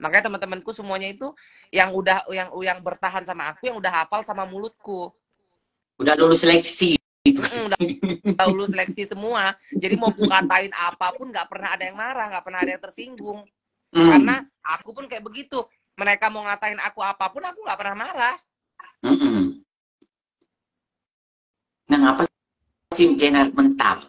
Makanya teman-temanku semuanya itu yang bertahan sama aku, yang udah hafal sama mulutku. Udah lulus seleksi. Udah lulus seleksi semua. Jadi mau ku katain apapun nggak pernah ada yang marah, nggak pernah ada yang tersinggung. Karena aku pun kayak begitu. Mereka mau ngatain aku apapun, aku nggak pernah marah. Nah, apa sih general mental?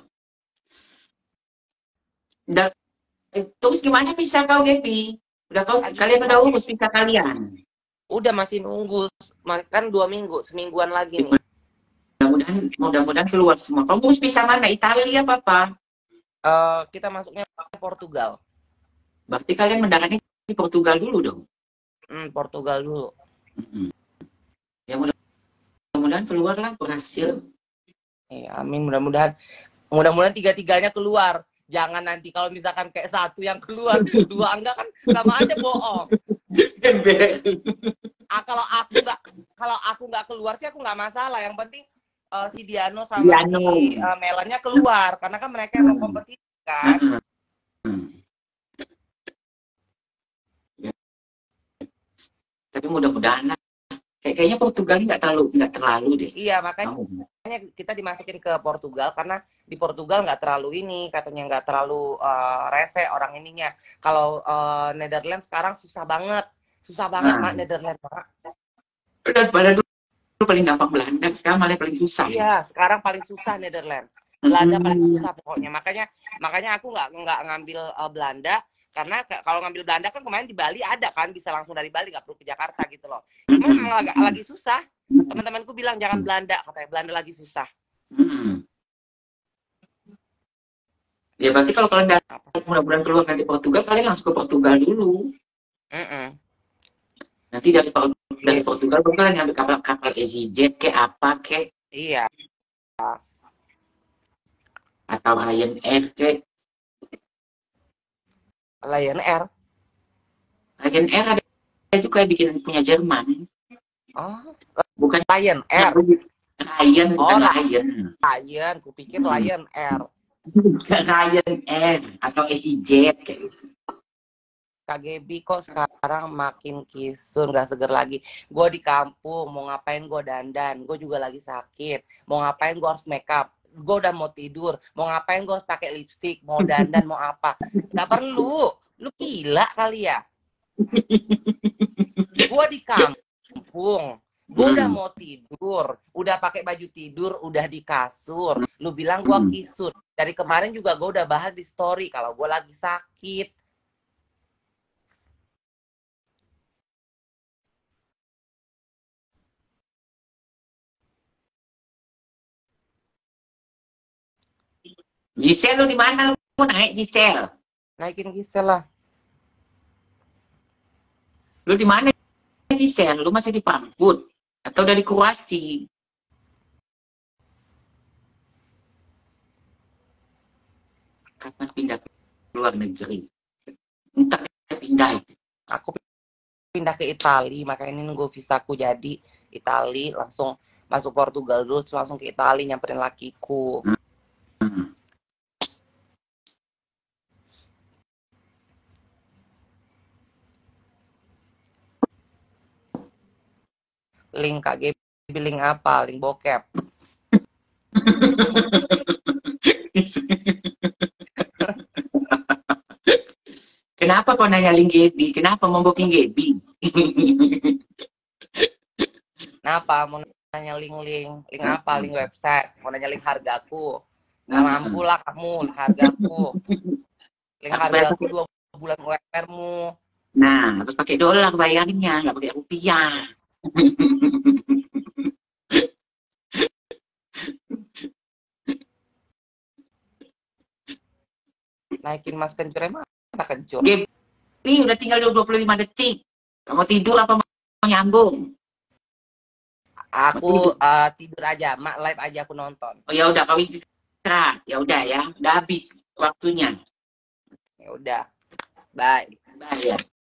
Terus gimana bisa kau, Gepi? Kalian udah urus visa kalian? Udah, masih nunggu. Kan 2 minggu, semingguan lagi nih. Mudah-mudahan keluar semua. Kamu urus visa mana? Italia apa? Kita masuknya Portugal. Berarti kalian mendaratnya di Portugal dulu dong? Portugal dulu. Ya mudah-mudahan keluarlah, berhasil. Ya, amin, mudah-mudahan tiga-tiganya keluar. Jangan nanti kalau misalkan kayak satu yang keluar, dua enggak, kan sama aja bohong. Kalau aku nggak keluar sih aku nggak masalah. Yang penting si Diano sama si Melannya keluar, karena kan mereka yang mau kompetisi kan. Tapi mudah-mudahan kayaknya Portugal ini nggak terlalu deh. Iya, makanya kita dimasukin ke Portugal karena di Portugal nggak terlalu ini, katanya nggak terlalu rese orang ininya. Kalau Netherlands sekarang susah banget Mak, Netherlands, Mak. Padahal dulu paling gampang Belanda, sekarang malah paling susah. Iya, sekarang paling susah Netherlands. Belanda paling susah pokoknya. Makanya aku nggak ngambil Belanda. Karena kalau ngambil Belanda kan kemarin di Bali ada kan, bisa langsung dari Bali, nggak perlu ke Jakarta gitu loh. Cuma memang lagi susah. Teman-temanku bilang jangan Belanda, katanya Belanda lagi susah. Ya berarti kalau kalian mudah-mudahan keluar nanti Portugal, kalian langsung ke Portugal dulu. Nanti dari Portugal kalian ngambil kapal EasyJet ke apa ke? Iya. Atau Lion Air ke? Lion Air ada juga yang bikin punya Jerman. Bukan Lion Air. Lion, bukan Lion. Lion, kupikir Lion Air. Bukan Lion Air atau EasyJet kayak gitu. KGB kok sekarang makin kisun, gak seger lagi. Gue di kampung, mau ngapain gue dandan, gue juga lagi sakit. Mau ngapain gue harus make up, gue udah mau tidur. Mau ngapain gue harus pakai lipstick, mau dandan, mau apa. Gak perlu, lu gila kali ya. Gue di kampung, gue udah mau tidur, udah pakai baju tidur, udah di kasur. Lu bilang gue kisun. Dari kemarin juga gue udah bahas di story kalau gue lagi sakit. Gisel, lu di mana lu mau naik, Gisel? Naikin Gisel lah. Lu di mana, Gisel? Lu masih di Frankfurt atau dari Kroasia? Kapan pindah ke luar negeri? Entar pindah. Aku pindah ke Italia, makanya ini nunggu visaku jadi Italia, langsung masuk Portugal dulu, terus langsung ke Italia nyamperin lakiku. Link KGB, link apa? Link bokep. Kenapa kau nanya link Gaby? Kenapa mau booking Gaby? Kenapa? Mau nanya link apa? Link website. Mau nanya link hargaku. Nggak mampu lah kamu, link hargaku. Link hargaku 2 bulan UMR-mu. Nah, harus pakai dolar bayarnya, nggak pakai rupiah. Naikin mas kencur emang mana kencur? Gaby, udah tinggal 25 detik. Kamu tidur apa mau nyambung? Aku tidur aja, mak live aja aku nonton. Oh ya udah, kau istirahat. Ya udah ya, udah habis waktunya. Ya udah, bye. Bye ya.